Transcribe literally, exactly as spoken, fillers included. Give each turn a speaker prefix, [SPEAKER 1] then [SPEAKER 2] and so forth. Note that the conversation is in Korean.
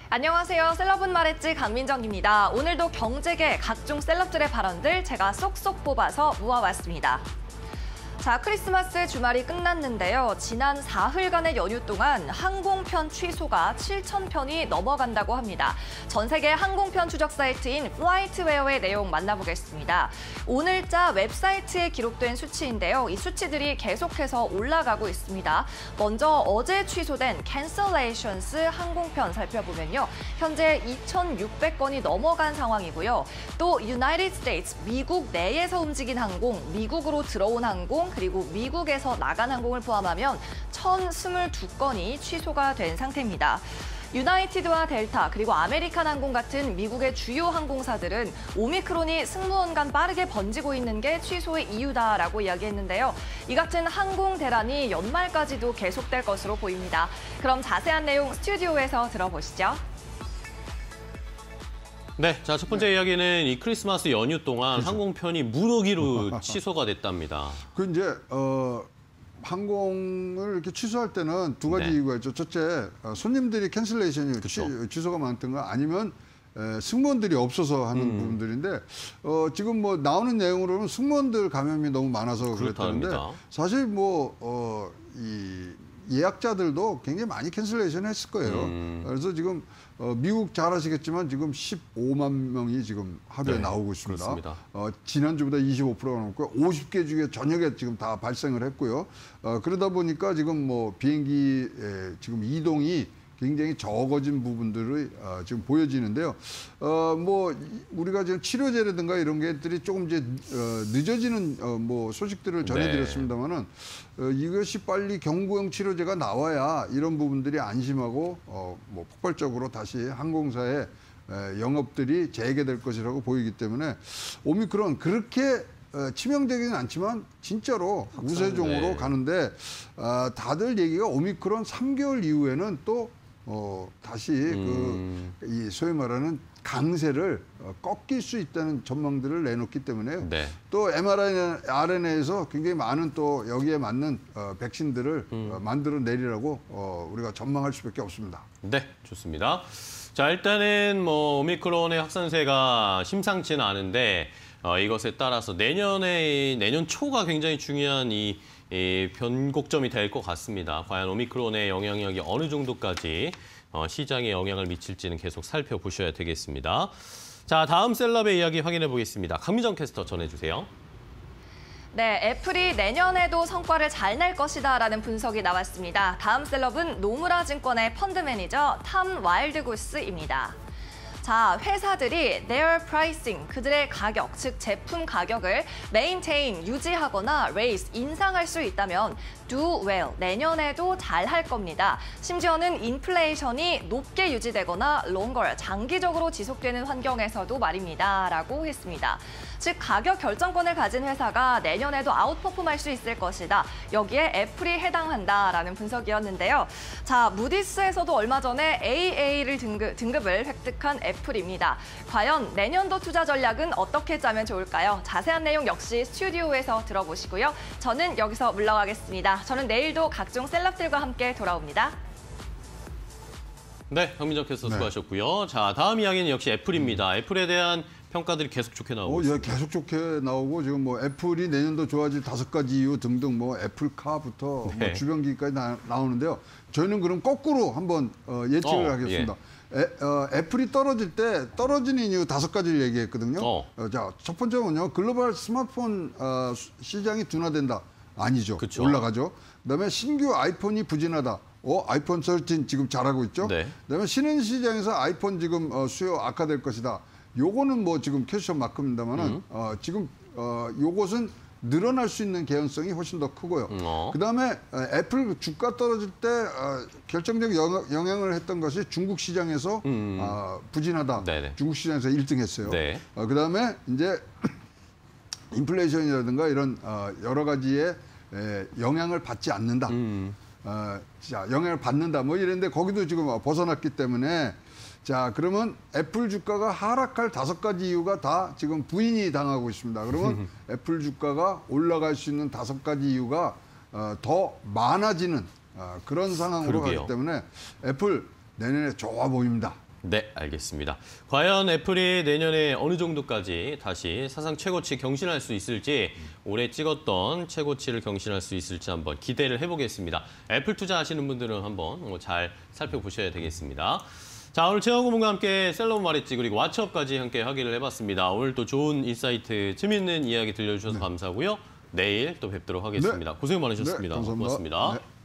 [SPEAKER 1] 안녕하세요. 셀럽은 말했지 강민정입니다. 오늘도 경제계 각종 셀럽들의 발언들 제가 쏙쏙 뽑아서 모아왔습니다. 자, 크리스마스 주말이 끝났는데요. 지난 사흘간의 연휴 동안 항공편 취소가 칠천 편이 넘어간다고 합니다. 전 세계 항공편 추적 사이트인 플라이트웨어의 내용 만나보겠습니다. 오늘자 웹사이트에 기록된 수치인데요. 이 수치들이 계속해서 올라가고 있습니다. 먼저 어제 취소된 cancellations 항공편 살펴보면요. 현재 이천육백 건이 넘어간 상황이고요. 또 United States, 미국 내에서 움직인 항공, 미국으로 들어온 항공, 그리고 미국에서 나간 항공을 포함하면 천이십이 건이 취소가 된 상태입니다. 유나이티드와 델타 그리고 아메리칸 항공 같은 미국의 주요 항공사들은 오미크론이 승무원 간 빠르게 번지고 있는 게 취소의 이유다라고 이야기했는데요. 이 같은 항공 대란이 연말까지도 계속될 것으로 보입니다. 그럼 자세한 내용 스튜디오에서 들어보시죠.
[SPEAKER 2] 네, 자, 첫 번째 네. 이야기는 이 크리스마스 연휴 동안
[SPEAKER 3] 그렇죠.
[SPEAKER 2] 항공편이 무더기로 취소가 됐답니다.
[SPEAKER 3] 그 이제 어, 항공을 이렇게 취소할 때는 두 가지
[SPEAKER 2] 네.
[SPEAKER 3] 이유가 있죠. 첫째, 어, 손님들이 캔슬레이션이 취, 취소가 많든가 아니면 에, 승무원들이 없어서 하는 음. 부분들인데 어, 지금 뭐 나오는 내용으로는 승무원들 감염이 너무 많아서 그랬다는데 사실 뭐 어, 이 예약자들도 굉장히 많이 캔슬레이션 했을 거예요. 음. 그래서 지금 어, 미국 잘 아시겠지만 지금 십오만 명이 지금 하루에 네, 나오고 있습니다. 어, 지난주보다 이십오 퍼센트가 넘고 오십 개 중에 저녁에 지금 다 발생을 했고요. 어, 그러다 보니까 지금 뭐 비행기 에, 지금 이동이 굉장히 적어진 부분들이 어, 지금 보여지는데요. 어, 뭐 우리가 지금 치료제라든가 이런 것들이 조금 이제 어, 늦어지는 어, 뭐 소식들을 전해드렸습니다만은 어, 이것이 빨리 경구용 치료제가 나와야 이런 부분들이 안심하고 어, 뭐 폭발적으로 다시 항공사의 에, 영업들이 재개될 것이라고 보이기 때문에 오미크론 그렇게 어, 치명되지는 않지만 진짜로 우세종으로 네. 가는데 어, 다들 얘기가 오미크론 삼 개월 이후에는 또 어, 다시 음. 그, 이 소위 말하는 강세를 어, 꺾일 수 있다는 전망들을 내놓기 때문에요. 네. 또 엠알엔에이에서 굉장히 많은 또 여기에 맞는 어, 백신들을 음. 어, 만들어 내리라고 어, 우리가 전망할 수밖에 없습니다.
[SPEAKER 2] 네, 좋습니다. 자, 일단은 뭐 오미크론의 확산세가 심상치는 않은데 어, 이것에 따라서 내년에 내년 초가 굉장히 중요한 이 이 변곡점이 될 것 같습니다. 과연 오미크론의 영향력이 어느 정도까지 어, 시장에 영향을 미칠지는 계속 살펴보셔야 되겠습니다. 자, 다음 셀럽의 이야기 확인해 보겠습니다. 강민정 캐스터 전해주세요.
[SPEAKER 1] 네, 애플이 내년에도 성과를 잘 낼 것이다라는 분석이 나왔습니다. 다음 셀럽은 노무라 증권의 펀드 매니저 탐 와일드구스입니다. 자, 회사들이 their pricing, 그들의 가격, 즉 제품 가격을 maintain, 유지하거나 raise, 인상할 수 있다면 do well, 내년에도 잘 할 겁니다. 심지어는 인플레이션이 높게 유지되거나 longer, 장기적으로 지속되는 환경에서도 말입니다. 라고 했습니다. 즉, 가격 결정권을 가진 회사가 내년에도 아웃퍼폼할 수 있을 것이다. 여기에 애플이 해당한다라는 분석이었는데요. 자, 무디스에서도 얼마 전에 에이에이를 등급, 등급을 획득한 애플입니다. 과연 내년도 투자 전략은 어떻게 짜면 좋을까요? 자세한 내용 역시 스튜디오에서 들어보시고요. 저는 여기서 물러가겠습니다. 저는 내일도 각종 셀럽들과 함께 돌아옵니다.
[SPEAKER 2] 네, 강민정 캐스터
[SPEAKER 3] 네.
[SPEAKER 2] 수고하셨고요. 자, 다음 이야기는 역시 애플입니다. 애플에 대한 평가들이 계속 좋게 나오고
[SPEAKER 3] 어,
[SPEAKER 2] 있습니다.
[SPEAKER 3] 예, 계속 좋게 나오고 지금 뭐 애플이 내년도 좋아질 다섯 가지 이유 등등 뭐 애플카부터
[SPEAKER 2] 네.
[SPEAKER 3] 뭐 주변기까지 나, 나오는데요. 저희는 그럼 거꾸로 한번 어, 예측을
[SPEAKER 2] 어,
[SPEAKER 3] 하겠습니다. 예. 애, 어, 애플이 떨어질 때 떨어지는 이유 다섯 가지를 얘기했거든요.
[SPEAKER 2] 어.
[SPEAKER 3] 어, 자, 첫 번째는요. 글로벌 스마트폰 어, 시장이 둔화된다. 아니죠.
[SPEAKER 2] 그쵸.
[SPEAKER 3] 올라가죠. 그다음에 신규 아이폰이 부진하다. 어, 아이폰 십삼 지금 잘하고 있죠.
[SPEAKER 2] 네.
[SPEAKER 3] 그다음에 신흥 시장에서 아이폰 지금 어, 수요 악화될 것이다. 요거는 뭐 지금 캐션 마크입니다만은 음. 어, 지금 어, 요것은 늘어날 수 있는 개연성이 훨씬 더 크고요. 음, 어. 그다음에 어, 애플 주가 떨어질 때 어, 결정적 영향을 했던 것이 중국 시장에서 음. 어, 부진하다. 네네. 중국 시장에서 일 등 했어요. 네. 어, 그다음에 이제 인플레이션이라든가 이런 어, 여러 가지의 에, 영향을 받지 않는다. 음. 어, 자, 영향을 받는다. 뭐 이랬는데 거기도 지금 벗어났기 때문에 자, 그러면 애플 주가가 하락할 다섯 가지 이유가 다 지금 부인이 당하고 있습니다. 그러면 애플 주가가 올라갈 수 있는 다섯 가지 이유가 어, 더 많아지는 어, 그런 상황으로 그러게요. 가기 때문에 애플 내년에 좋아 보입니다.
[SPEAKER 2] 네, 알겠습니다. 과연 애플이 내년에 어느 정도까지 다시 사상 최고치 경신할 수 있을지, 올해 찍었던 최고치를 경신할 수 있을지 한번 기대를 해보겠습니다. 애플 투자하시는 분들은 한번 잘 살펴보셔야 되겠습니다. 자, 오늘 최영구 분과 함께 셀럽 말했지 그리고 왓츠업까지 함께 확인을 해봤습니다. 오늘 또 좋은 인사이트, 재미있는 이야기 들려주셔서
[SPEAKER 3] 네.
[SPEAKER 2] 감사하고요. 내일 또 뵙도록 하겠습니다.
[SPEAKER 3] 네.
[SPEAKER 2] 고생 많으셨습니다.
[SPEAKER 3] 네, 감사합니다.
[SPEAKER 2] 고맙습니다.
[SPEAKER 3] 네.